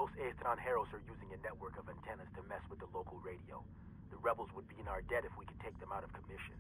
Los Extranjeros are using a network of antennas to mess with the local radio. The rebels would be in our debt if we could take them out of commission.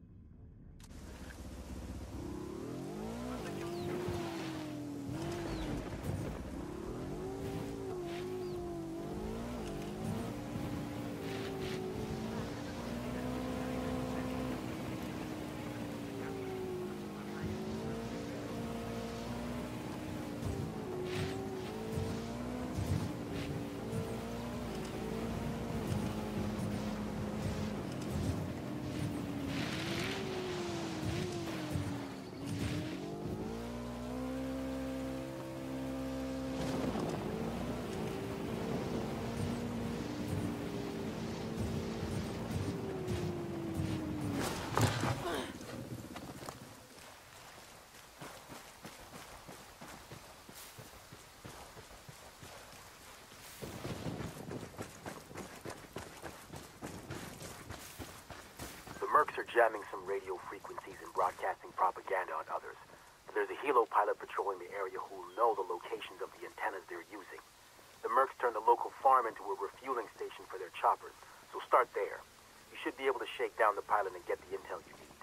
Mercs are jamming some radio frequencies and broadcasting propaganda on others. There's a helo pilot patrolling the area who will know the locations of the antennas they're using. The Mercs turned the local farm into a refueling station for their choppers, so start there. You should be able to shake down the pilot and get the intel you need.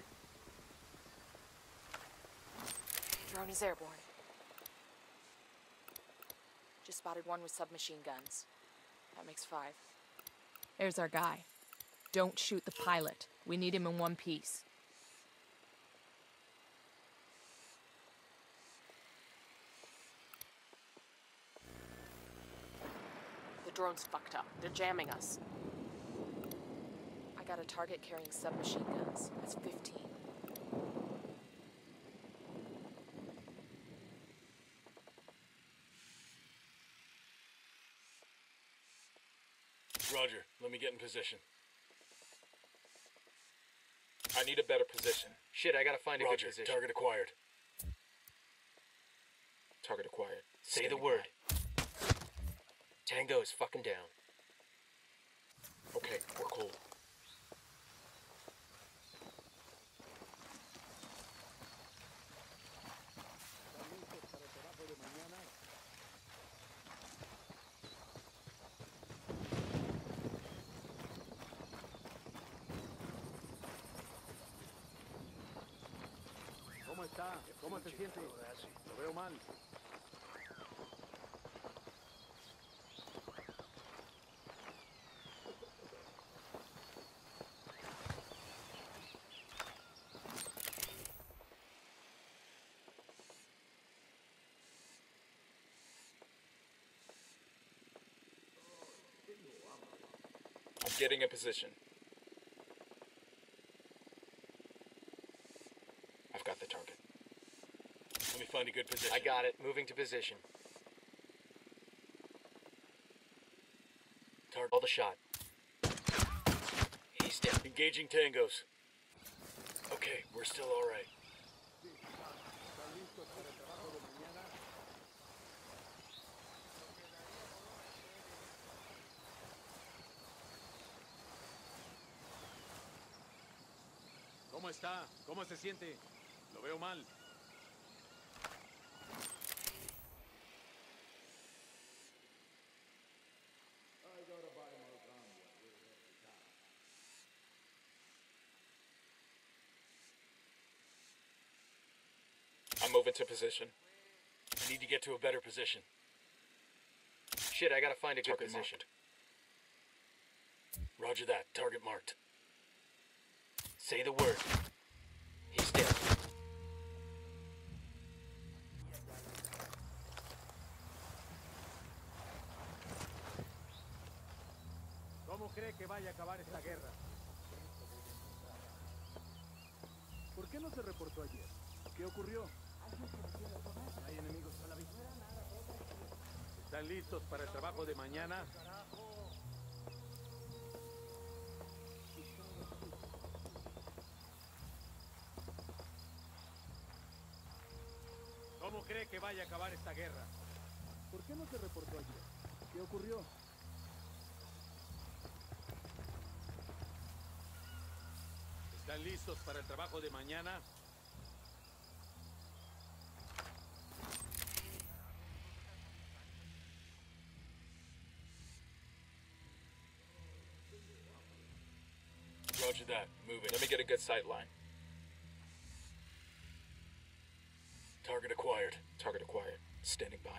Drone is airborne. Just spotted one with submachine guns. That makes 5. There's our guy. Don't shoot the pilot. We need him in one piece. The drone's fucked up. They're jamming us. I got a target carrying submachine guns. That's 15. Roger. Let me get in position. I need a better position. Shit, I gotta find a Roger, good position. Target acquired. Target acquired. Say Standing the word. Tango is fucking down. Okay, we're cool. ¿Cómo está? ¿Cómo se siente? Lo veo mal. I'm getting a position. I've got the target. Let me find a good position. I got it. Moving to position. Target. Call the shot. He's down. Engaging tangos. Okay, we're still all right. ¿Cómo está? ¿Cómo se siente? Lo veo mal. I'm moving to position. I need to get to a better position. Shit, I gotta find a good Target position. marked. Roger that. Target marked. Say the word. He's dead. ¿Cómo cree que vaya a acabar esta guerra? ¿Por qué no se reportó ayer? ¿Qué ocurrió? ¿Hay enemigos a la vista? ¿Están listos para el trabajo de mañana? ¿Cómo cree que vaya a acabar esta guerra? ¿Por qué no se reportó ayer? ¿Qué ocurrió? ¿Están listos para el trabajo de mañana? Roger that. Moving. Let me get a good sight line. Target acquired. Target acquired. Standing by.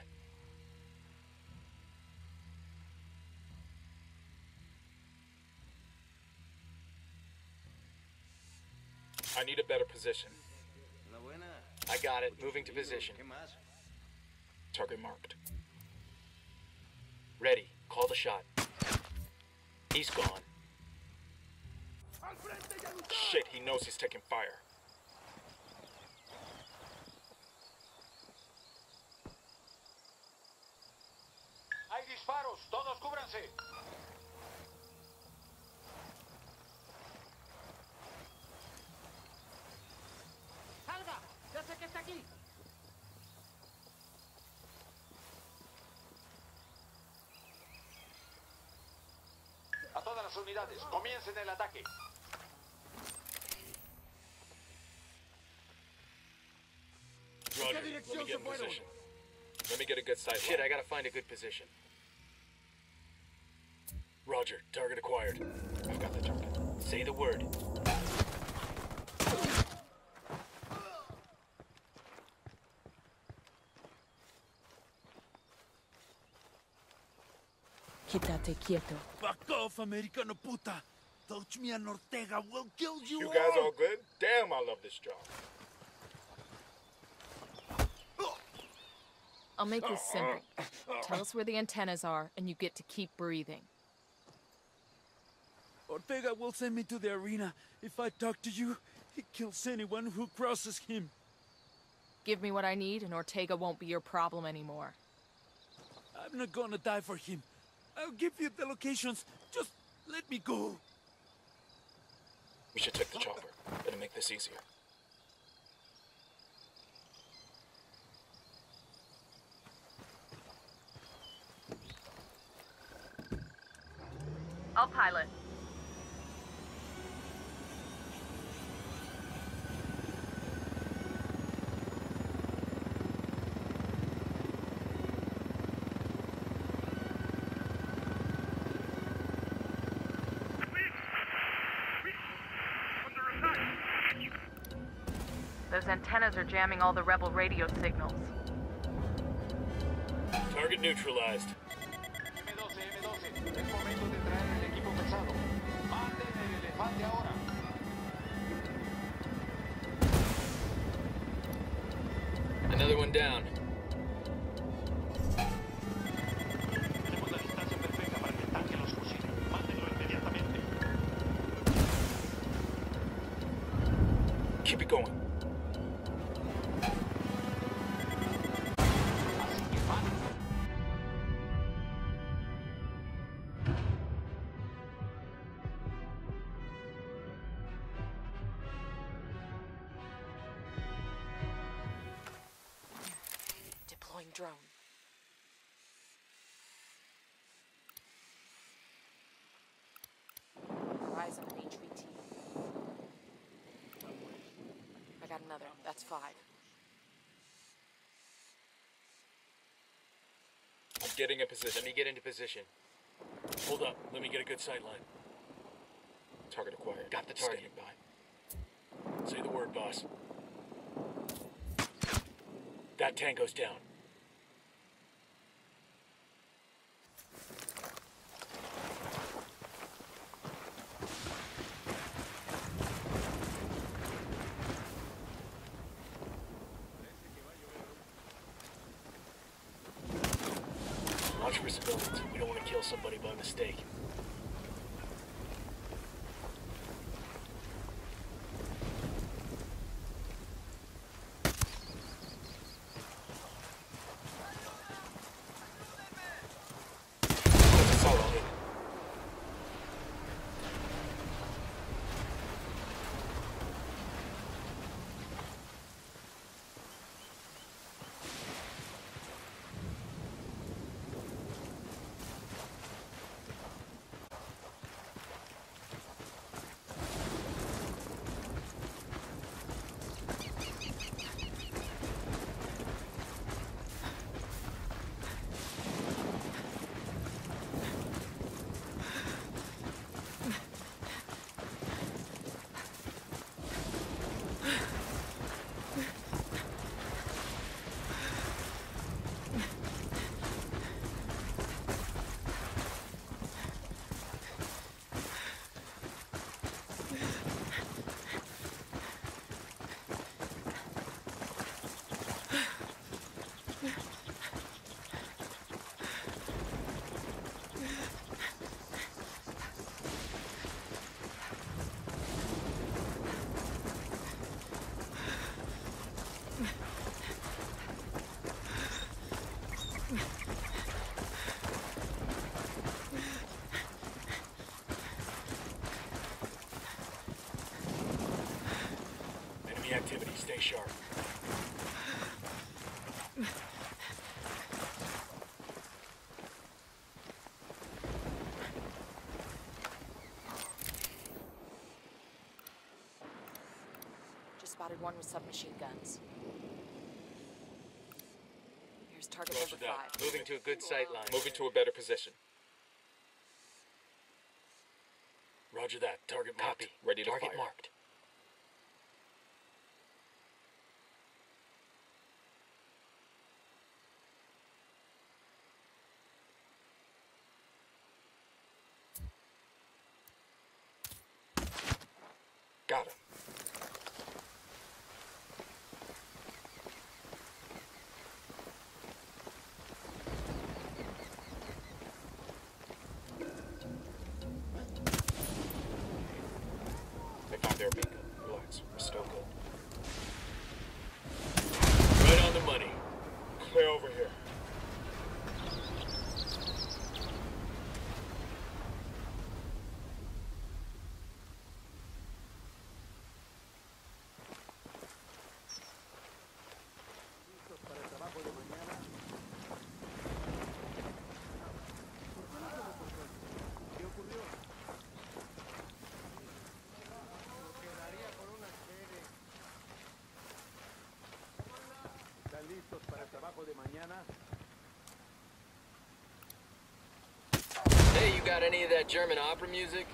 I need a better position. I got it. Moving to position. Target marked. Ready. Call the shot. He's gone. Shit, he knows he's taking fire. Hay disparos, todos cúbranse. ¡Salga! ¡Ya sé que está aquí! A todas las unidades, comiencen el ataque. Roger, let me get in position. Let me get a good sight Shit, line. I gotta find a good position. Roger, target acquired. I've got the target. Say the word. Quítate quieto. Fuck off, Americano puta! Touch me and Ortega will kill you, You guys all good? Damn, I love this job. I'll make this simple. Tell us where the antennas are, and you get to keep breathing. Ortega will send me to the arena. If I talk to you, he kills anyone who crosses him. Give me what I need, and Ortega won't be your problem anymore. I'm not gonna die for him. I'll give you the locations. Just let me go. We should take the chopper. It'll make this easier. I'll pilot. Those antennas are jamming all the rebel radio signals. Target neutralized. M12, M12, es momento de traer el equipo pesado. Manden el elefante ahora. Another one down. Tenemos la distancia perfecta para que el tanque los fusile. Mándenlo inmediatamente. Keep it going. Así que van. Deploying drone. Horizon and HVT. I got another. That's 5. I'm getting in position. Let me get into position. Hold up. Let me get a good sight line. Target acquired. Got the target. Standing by. Say the word, boss. That tango's down. Watch for civilians. We don't want to kill somebody by mistake. That's all I'll hit. Enemy activity. Stay sharp. Just spotted one with submachine guns. Here's target Roger number that. 5. Moving to a good sight line. Moving to a better position. Roger that. Target marked. Copy. Ready to Target fire. marked. Got him. They found their beacon. Relax. We're still good. Right on the money. Clear over here. ¿Listos para el trabajo de mañana? ¿Por qué no se reportó ayer? ¿Qué ocurrió? Lo quedaría por una serie. ¿Están listos para el trabajo de mañana? Hey, you got any of that German opera music?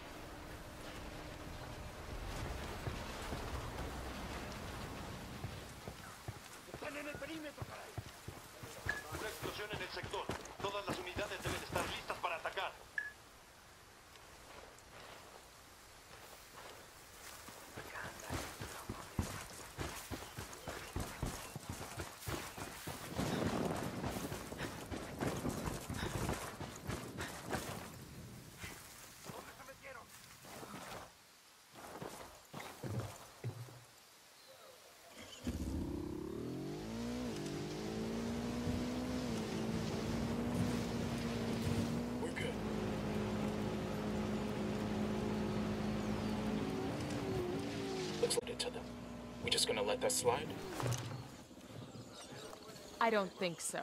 ¡Están en el perímetro, caray! Una explosión en el sector. Todas las unidades deben estar listas para atacar. ¿Dónde se metieron? We're good. Looks like it to them. We just gonna let that slide? I don't think so.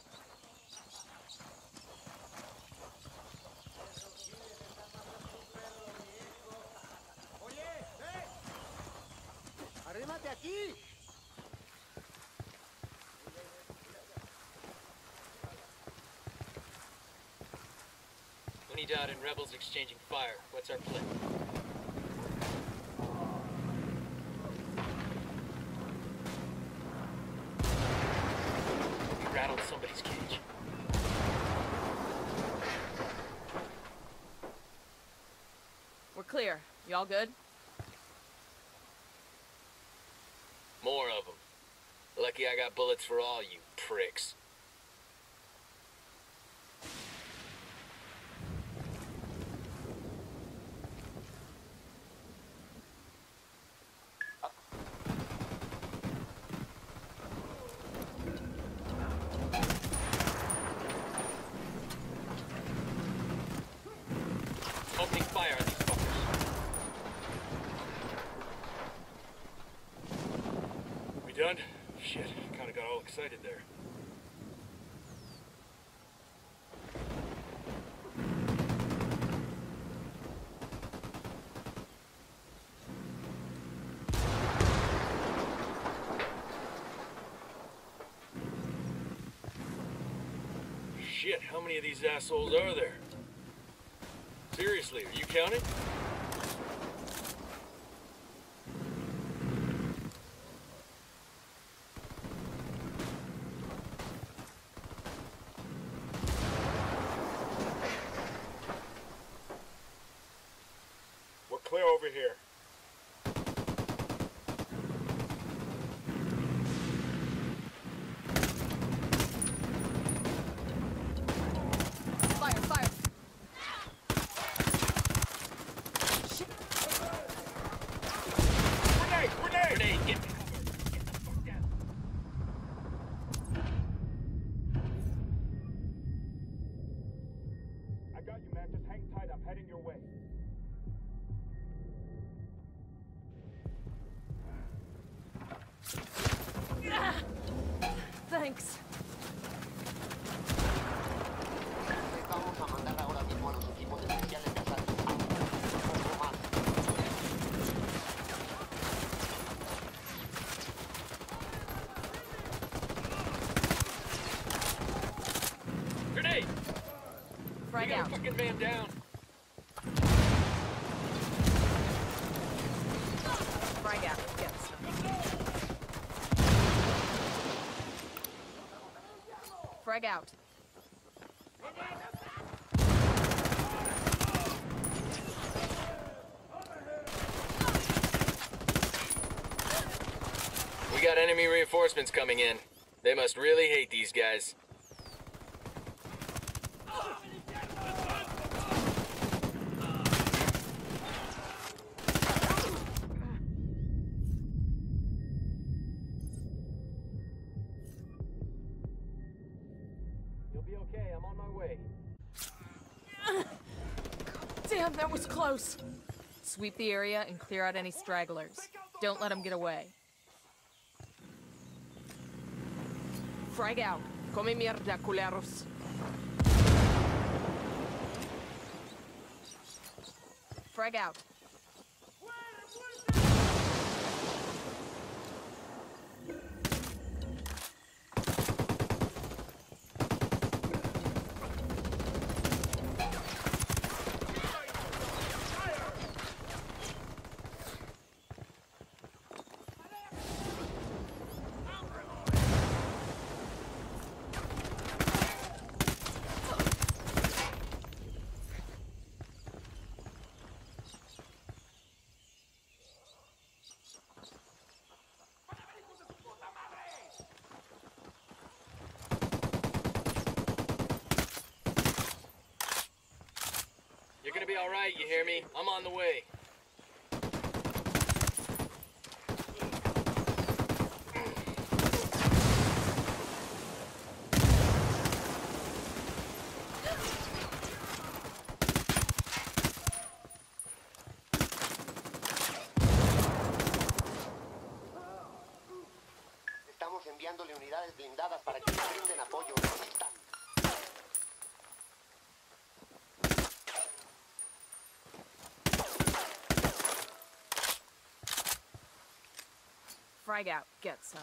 ¡Arrímate aquí! Unidad and rebels exchanging fire. What's our plan? We rattled somebody's cage. We're clear. You all good? More of them. Lucky I got bullets for all you pricks. Opening fire on these fuckers. We done? Shit, kinda got all excited there. Shit, how many of these assholes are there? Seriously, are you counting? We're clear over here. Fire, fire! Shit! Grenade! Grenade! Grenade, get me cover. Get the fuck down. I got you, man. Just hang tight. I'm heading your way. Thanks. Vamos a mandar ahora mismo a los equipos especiales de asalto. Un poco más. Grenade! Frag We got out. a fucking man down. Frag out. Get some. Frag out. We got enemy reinforcements coming in. They must really hate these guys. You'll be okay. I'm on my way. Damn, that was close. Sweep the area and clear out any stragglers. Don't let them get away. Frag out. Come mierda, culeros. Frag out. You're gonna be alright, you hear me? I'm on the way. Estamos enviándole unidades blindadas para que nos brinden apoyo. Nos están. Frag out. Get some.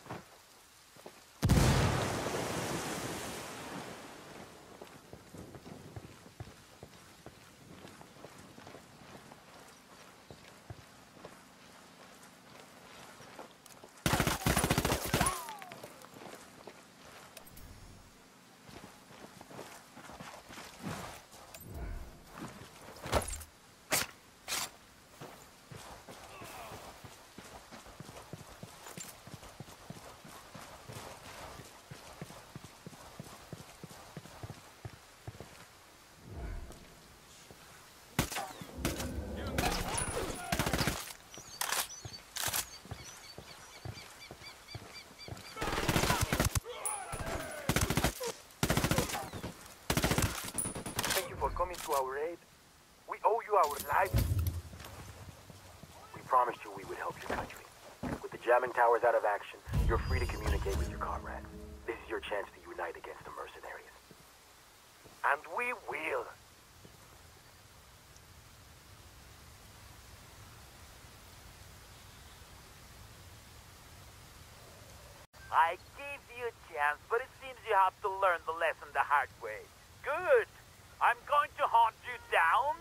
Coming to our aid. We owe you our lives. We promised you we would help your country. With the jamming towers out of action, you're free to communicate with your comrades. This is your chance to unite against the mercenaries. And we will. I gave you a chance, but it seems you have to learn the lesson the hard way. Good. I'm going to hunt you down